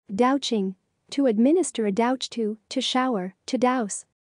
Douching. To administer a douche to shower, to douse.